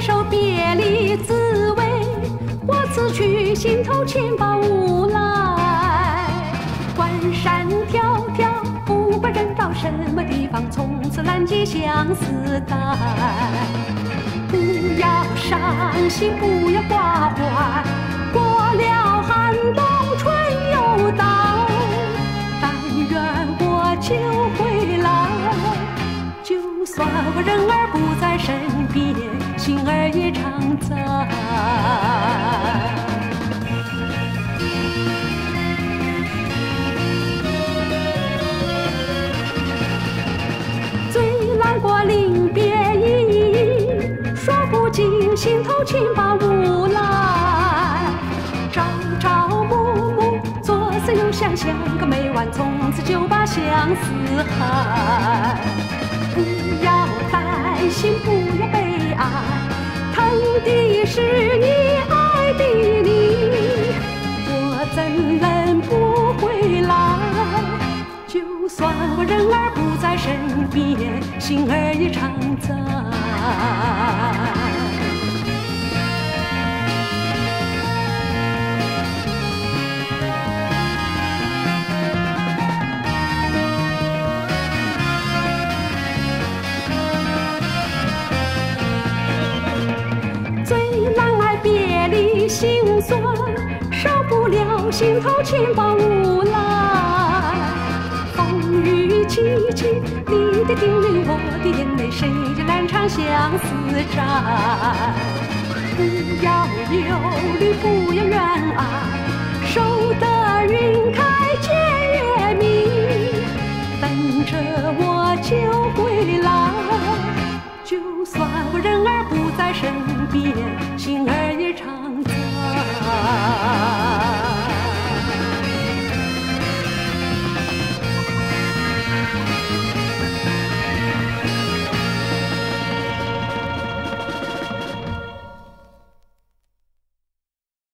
受别离滋味，我此去心头牵挂无来。关山迢迢，不管人到什么地方，从此难解相思带。不要伤心，不要挂怀，过了寒冬春又到，但愿我就回来。就算我人儿不在身边，心儿也常在。最难过临别意，说不尽心头牵挂无来。朝朝暮暮，左思右想，想个没完，从此就把相思害。不要担心，不要悲哀，疼的是你，爱的你，我怎能不回来？就算我人儿不在身边，心儿也常在。心酸，受不了心头牵挂无来。风雨凄凄，你的叮咛，我的眼泪，谁人难唱相思债？不要忧虑，不要怨爱，守得云开见月明，等着我就回来。就算我人儿不在身边，心儿